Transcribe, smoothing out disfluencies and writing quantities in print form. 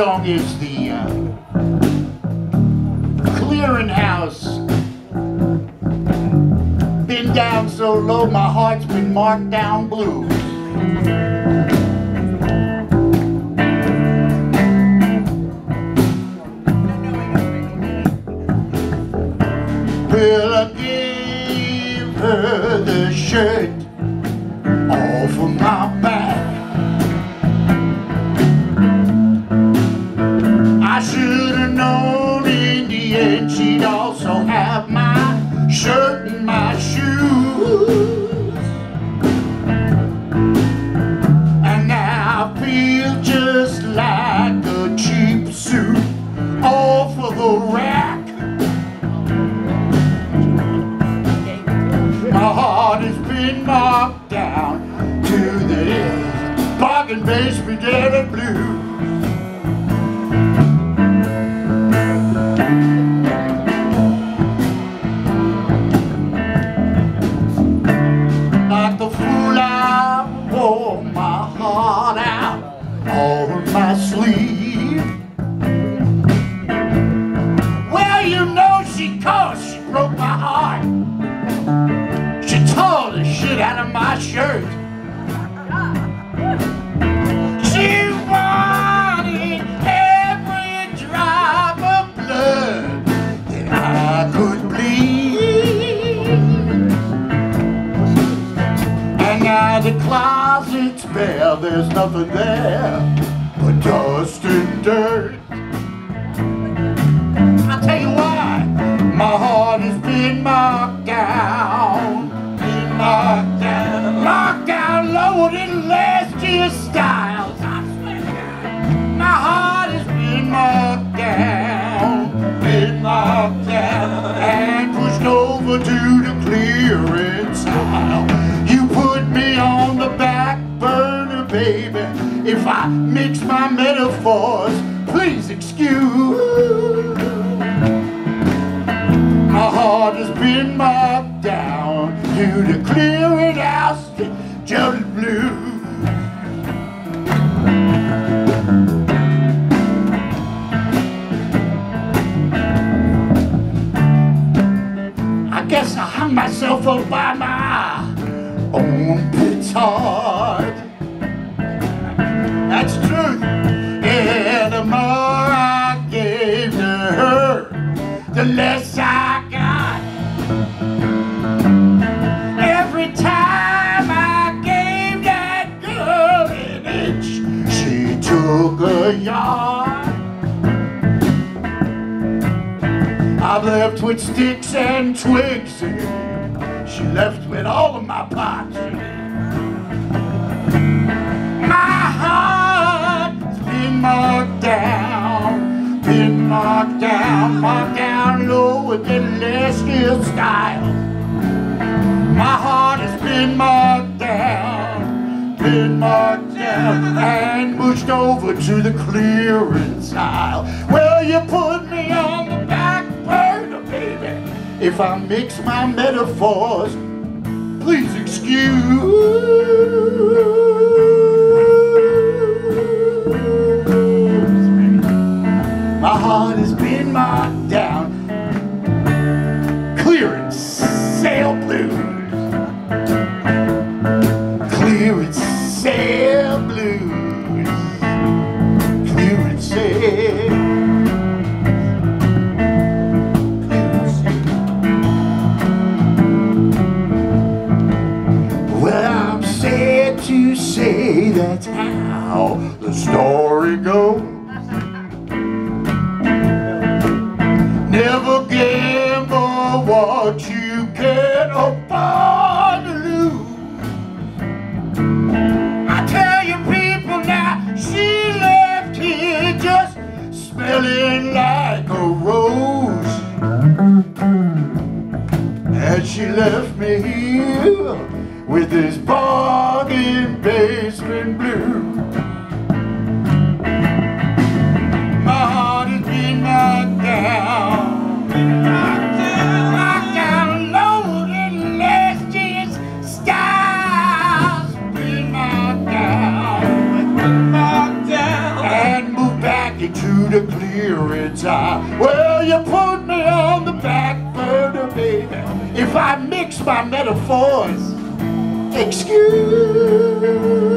song is the Clearinghouse. Been down so low, my heart's been marked down blue. Well, I gave her the shirt off of my back. I should have known in the end she'd also have my shirt and my shoes. And now I feel just like a cheap suit off of the rack. My heart has been marked down to the bargain basement and blue. Like the fool I wore my heart out on my sleeve. Well, you know she broke my heart. She tore the shit out of my shirt. She wanted every drop of blood that I could bleed. And now the closet's bare, there's nothing there but dust and dirt. I'll tell you why, my heart has been marked down. Marked down lower than last year's styles. I swear to God, my heart has been marked down, and pushed over to the clearance aisle. You put me on the back burner, baby. If I mix my metaphors, please excuse. My heart has been marked down to the clearinghouse, just blue. I guess I hung myself up by my own petard. That's the truth. And the more I gave to her, the less I got. Every time I gave that girl an inch, she took a yard. I'm left with sticks and twigs, and she left with all of my parts. My heart's been marked down lower than last year's style. My heart has been marked down, and pushed over to the clearance aisle. Well, you put me on the back burner, baby. If I mix my metaphors, please excuse. My heart has been marked down, clearance sale blues. Clearance sale blues. Clearance sale. Well, I'm sad to say that's how the story goes. Never gamble what you can't afford to lose. I tell you people now, she left here just smelling like a rose. And she left me here with this bargain basement blue. My heart has been knocked down. Knocked down lower than last year's styles. Been knocked down, and moved back into if I mix my metaphors. Excuse